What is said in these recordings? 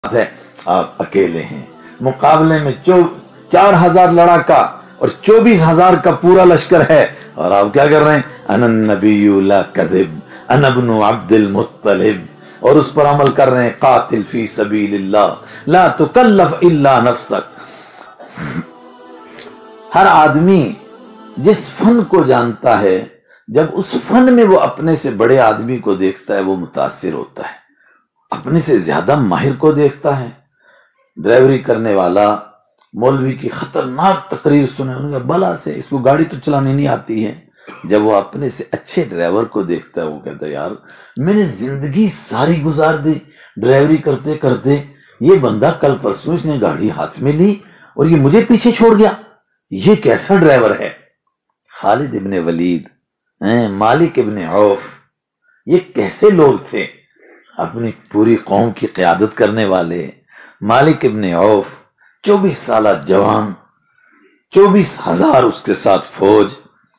है, आप अकेले हैं। मुकाबले में 4000 लड़ाका और 24,000 का पूरा लश्कर है, और आप क्या कर रहे हैं? अनन नबिय्यु ला कज़िब अना इब्नु अब्दुल मुत्तलिब, और उस पर अमल कर रहे हैं। कातिल फी सबीलिल्लाह ला तुकल्लफ इल्ला नफ्सक। हर आदमी जिस फन को जानता है, जब उस फन में वो अपने से बड़े आदमी को देखता है वो मुतासिर होता है, अपने से ज्यादा माहिर को देखता है। ड्राइवरी करने वाला मौलवी की खतरनाक तकरीर सुने, उन्होंने बला से इसको गाड़ी तो चलानी नहीं आती है, जब वो अपने से अच्छे ड्राइवर को देखता है वो कहता है यार मैंने जिंदगी सारी गुजार दी ड्राइवरी करते करते, ये बंदा कल परसों इसने गाड़ी हाथ में ली और ये मुझे पीछे छोड़ गया, ये कैसा ड्राइवर है। खालिद इब्ने वलीद, मालिक इब्ने औफ, ये कैसे लोग थे? अपनी पूरी कौम की क़यादत करने वाले मालिक इब्ने औफ, 24 साल जवान, 24,000 उसके साथ फौज,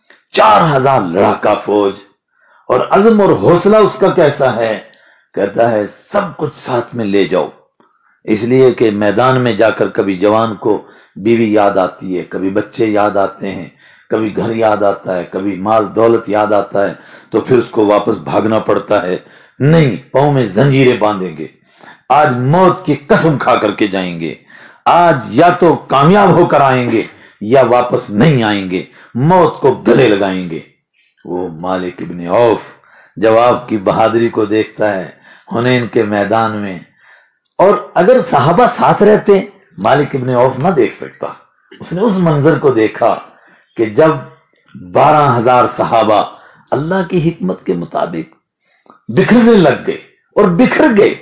4,000 लड़ाका फौज, और अज़म और हौसला उसका कैसा है? कहता है सब कुछ साथ में ले जाओ, इसलिए कि मैदान में जाकर कभी जवान को बीवी याद आती है, कभी बच्चे याद आते हैं, कभी घर याद आता है, कभी माल दौलत याद आता है, तो फिर उसको वापस भागना पड़ता है। नहीं, पांव में जंजीरें बांधेंगे, आज मौत की कसम खा करके जाएंगे, आज या तो कामयाब होकर आएंगे या वापस नहीं आएंगे, मौत को गले लगाएंगे। वो मालिक इब्ने औफ जब आपकी बहादुरी को देखता है हुनैन के मैदान में, और अगर सहाबा साथ रहते मालिक इब्ने औफ ना देख सकता। उसने उस मंजर को देखा कि जब 12,000 सहाबा अल्लाह की हिकमत के मुताबिक बिखरने लग गए और बिखर गए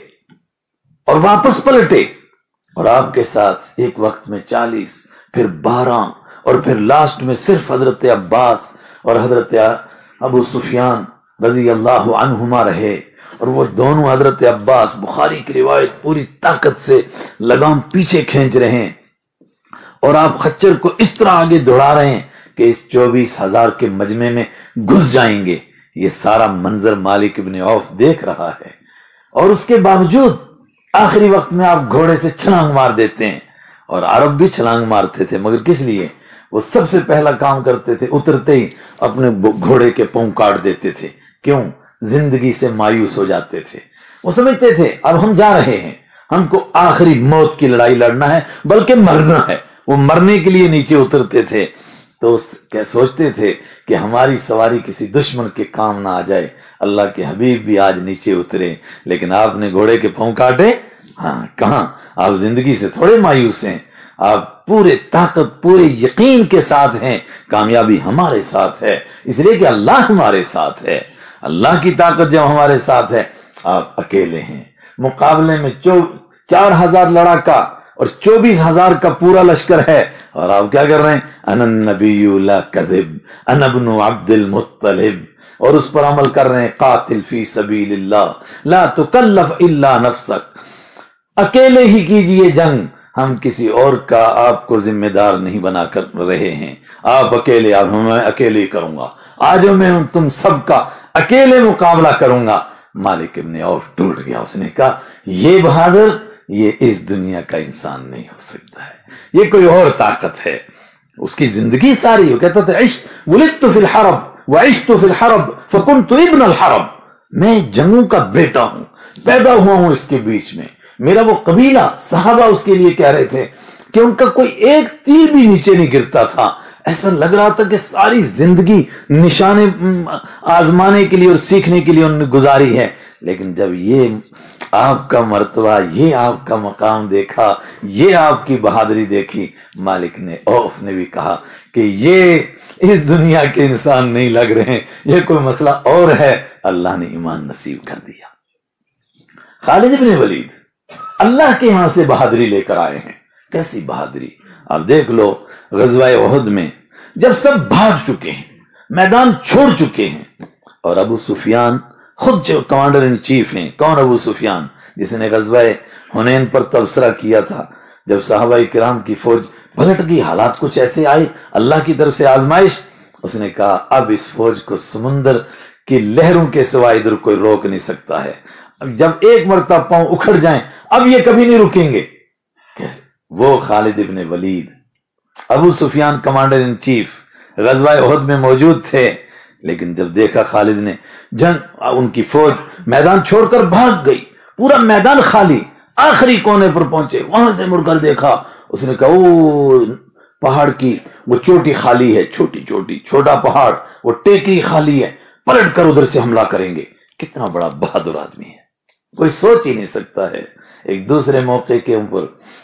और वापस पलटे, और आपके साथ एक वक्त में 40, फिर 12, और फिर लास्ट में सिर्फ हजरत अब्बास और हजरत अबू सुफियान रजी अल्लाह अन्हुमा रहे। और वो दोनों, हजरत अब्बास, बुखारी की रिवायत, पूरी ताकत से लगाम पीछे खींच रहे हैं और आप खच्चर को इस तरह आगे दौड़ा रहे हैं कि इस 24,000 के मजमे में घुस जाएंगे। ये सारा मंजर मालिक इब्ने औफ देख रहा है, और उसके बावजूद आखिरी वक्त में आप घोड़े से छलांग मार देते हैं। और अरब भी छलांग मारते थे, मगर किस लिए? वो सबसे पहला काम करते थे, उतरते ही अपने घोड़े के पांव काट देते थे। क्यों? जिंदगी से मायूस हो जाते थे। वो समझते थे अब हम जा रहे हैं, हमको आखिरी मौत की लड़ाई लड़ना है, बल्कि मरना है। वो मरने के लिए नीचे उतरते थे, तो क्या सोचते थे कि हमारी सवारी किसी दुश्मन के काम ना आ जाए। अल्लाह के हबीब भी आज नीचे उतरे, लेकिन आपने घोड़े के पांव काटे? हाँ, कहां? आप जिंदगी से थोड़े मायूस हैं, आप पूरे ताकत, पूरे यकीन के साथ हैं कामयाबी हमारे साथ है, इसलिए कि अल्लाह हमारे साथ है। अल्लाह की ताकत जब हमारे साथ है, आप अकेले हैं। मुकाबले में 4,000 लड़ाका और 24,000 का पूरा लश्कर है, और आप क्या कर रहे हैं? अनन नबिय्यु ला कज़िब अना इब्नु अब्दुल मुत्तलिब, और उस पर अमल कर रहे हैं। कातिल फी सबीलिल्लाह ला तुकल्लफ इल्ला नफ्सक। अकेले ही कीजिए जंग, हम किसी और का आपको जिम्मेदार नहीं बना कर रहे हैं। आप अकेले, आप मैं अकेले ही करूंगा, आज मैं तुम सबका अकेले मुकाबला करूंगा। मालिक इब्ने औफ टूट गया, उसने कहा ये बहादुर, ये इस दुनिया का इंसान नहीं हो सकता है, ये कोई और ताकत है। उसकी जिंदगी सारी, वो कहता था इश्क वुलिदतु फिल हरब व इश्तु फिल हरब फकुन्तु इब्न अल हरब, मैं जंगों का बेटा हूं, पैदा हुआ हूं इसके बीच में। मेरा वो कबीला, सहाबा उसके लिए कह रहे थे कि उनका कोई एक तीर भी नीचे नहीं गिरता था। ऐसा लग रहा था कि सारी जिंदगी निशाने आजमाने के लिए और सीखने के लिए उन्होंने गुजारी है। लेकिन जब ये आपका मर्तबा, ये आपका मकाम देखा, ये आपकी बहादुरी देखी, मालिक ने औफ ने भी कहा कि ये इस दुनिया के इंसान नहीं लग रहे हैं, ये कोई मसला और है। अल्लाह ने ईमान नसीब कर दिया। खालिद इब्ने वलीद अल्लाह के यहां से बहादुरी लेकर आए हैं। कैसी बहादुरी! आप देख लो, ग़ज़वा उहद में जब सब भाग चुके हैं, मैदान छोड़ चुके हैं, और अबू सुफियान खुद जो कमांडर इन चीफ हैं, कौन? अबू सुफियान, जिसने ग़ज़वा हुनैन पर तबसरा किया था। जब सहाबाए किराम की फौज पलट गई, हालात कुछ ऐसे आए, अल्लाह की तरफ से आजमाइश, उसने कहा अब इस फौज को समुंदर की लहरों के सिवा इधर कोई रोक नहीं सकता है। जब एक मरतबा पांव उखड़ जाएं, اب یہ کبھی نہیں رکیں گے۔ وہ خالد ابن ولید، ابو سفیان کمانڈر ان چیف، غزوہ احد میں موجود تھے، لیکن جب دیکھا خالد نے جنگ، ان کی فوج میدان چھوڑ کر بھاگ گئی، پورا میدان خالی، آخری کونے پر پہنچے، وہاں سے مڑ کر دیکھا، اس نے کہا او پہاڑ کی وہ چوٹی خالی ہے، چھوٹی چھوٹی چھوٹا پہاڑ، وہ ٹیکری خالی ہے، پلٹ کر ادھر سے حملہ کریں گے۔ کتنا بڑا بہادر آدمی ہے، کوئی سوچ ہی نہیں سکتا ہے۔ ایک دوسرے موقع کے اوپر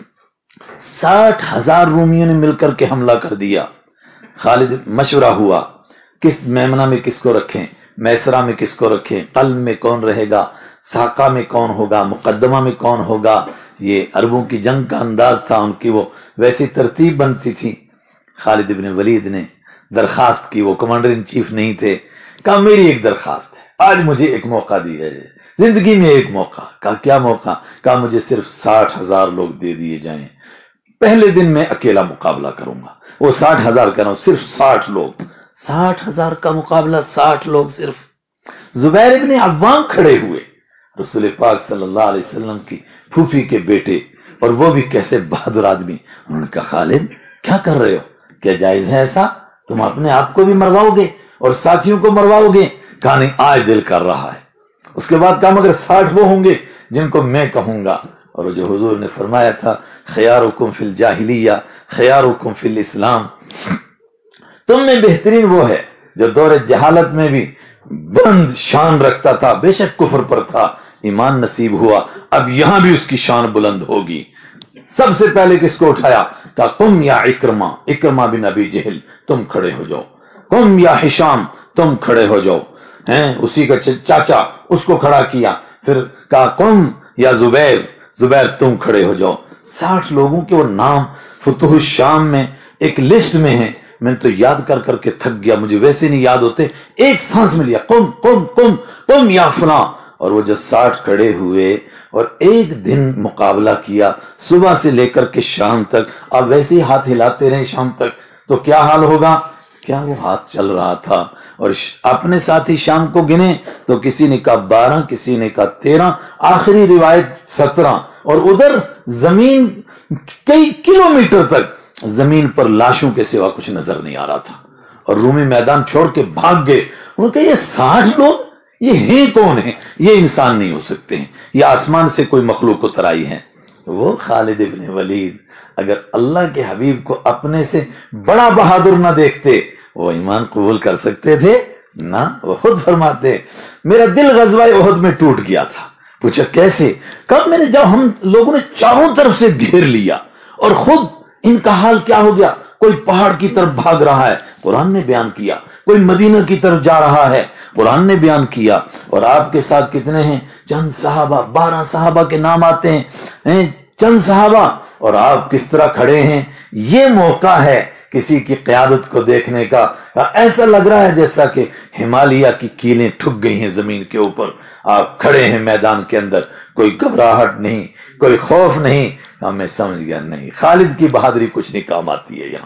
60,000 رومیوں نے مل کر کے حملہ کر دیا۔ خالد مشورہ ہوا کس میمنہ میں کس کو رکھیں، میسرہ میں کس کو رکھیں، قلب میں کون رہے گا، ساقہ میں کون ہوگا، مقدمہ میں کون ہوگا۔ یہ عربوں کی جنگ کا انداز تھا، ان کی وہ ویسی ترتیب بنتی تھی۔ خالد ابن ولید نے درخواست کی، وہ کمانڈر ان چیف نہیں تھے، کہا میری ایک درخواست ہے، آج مجھے ایک موقع دیا جائے، زندگی میں ایک موقع۔ کہا کیا موقع؟ کہا مجھے صرف 60,000 لوگ دے دیے جائیں، پہلے دن میں اکیلا مقابلہ کروں گا۔ وہ 60,000 کہہ رہا ہوں، صرف 60 لوگ، 60,000 کا مقابلہ 60 لوگ صرف۔ زبیر ابن عوام کھڑے ہوئے، رسول پاک صلی اللہ علیہ وسلم کی پھوپھی کے بیٹے، اور وہ بھی کیسے بہادر آدمی۔ انہوں نے کہا خالد کیا کر رہے ہو، کیا جائز ہے ایسا؟ تم اپنے آپ کو بھی مرواؤ گے اور ساتھیوں کو مرواؤ گے؟ کہا نہیں، آج دل کر رہا ہے۔ اس کے بعد کہا مگر 60 وہ ہوں گے جن کو میں کہوں گا، اور جو حضور نے فرمایا تھا خیارکم فی الجاہلیہ خیارکم فی الاسلام، تم میں بہترین وہ ہے جو دور جہالت میں بھی بلند شان رکھتا تھا، بے شک کفر پر تھا، ایمان نصیب ہوا، اب یہاں بھی اس کی شان بلند ہوگی۔ سب سے پہلے کس کو اٹھایا؟ کہا قم یا اکرمہ، اکرمہ بن ابی جہل تم کھڑے ہو جاؤ، قم یا ہشام تم کھڑے ہو جاؤ، اسی کا چاچا اس کو کھڑا کیا، پھر کہا قم یا زبیر، زبیر تم کھڑے ہو جاؤ۔ 60 لوگوں کے وہ نام فتوح الشام میں ایک لسٹ میں ہیں، میں تو یاد کر کر کے تھک گیا، مجھے ویسے نہیں یاد ہوتے، ایک سانس میں لیا، قم قم قم قم یا فلاں۔ اور وہ جو 60 کھڑے ہوئے اور ایک دن مقابلہ کیا، صبح سے لے کر کے شام تک، آپ ویسے ہی ہاتھ ہلاتے رہے شام تک تو کیا حال ہوگا؟ کیا وہ ہاتھ چل رہا تھا؟ اور اپنے ساتھی شام کو گنے تو کسی نے کہا 12، کسی نے کہا 13، آخری روایت 17، اور ادھر زمین کئی کلومیٹر تک زمین پر لاشوں کے سوا کچھ نظر نہیں آ رہا تھا، اور رومی میدان چھوڑ کے بھاگ گئے۔ انہوں نے کہا یہ 60 لوگ یہ ہیں کون ہیں؟ یہ انسان نہیں ہو سکتے ہیں، یہ آسمان سے کوئی مخلوق اتر آئی ہے۔ وہ خالد ابن ولید اگر اللہ کے حبیب کو اپنے سے بڑا بہادر نہ دیکھتے وہ ایمان قبول کر سکتے تھے؟ نہ، وہ خود فرماتے میرا دل غزوہ احد میں ٹوٹ گیا تھا۔ پوچھا کیسے؟ کب میں نے جب ہم لوگوں نے چاروں طرف سے گھیر لیا، اور خود ان کا حال کیا ہو گیا، کوئی پہاڑ کی طرف بھاگ رہا ہے، قرآن نے بیان کیا، کوئی مدینہ کی طرف جا رہا ہے، قرآن نے بیان کیا، اور آپ کے ساتھ کتنے ہیں؟ چند صحابہ، 12 صحابہ کے نام آتے ہیں، چند صحابہ، اور آپ کس طرح کھڑے ہیں۔ یہ موقع ہے کسی کی قیادت کو دیکھنے کا، ایسا لگ رہا ہے جیسا کہ ہمالیہ کی کیلیں ٹھک گئی ہیں زمین کے اوپر، آپ کھڑے ہیں میدان کے اندر، کوئی گھبراہٹ نہیں، کوئی خوف نہیں۔ میں سمجھ گیا نہیں، خالد کی بہادری کچھ نہیں کام آتی ہے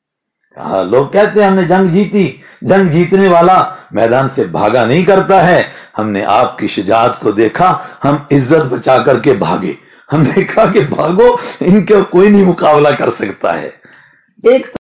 یہاں۔ لوگ کہتے ہیں ہم نے جنگ جیتی، جنگ جیتنے والا میدان سے بھاگا نہیں کرتا ہے۔ ہم نے آپ کی شجاعت کو دیکھا، ہم عزت بچا کر کے بھاگے، ہم نے کہا کہ بھاگو، ان کا کوئی نہیں مقابلہ کر سکتا ہے۔ ایک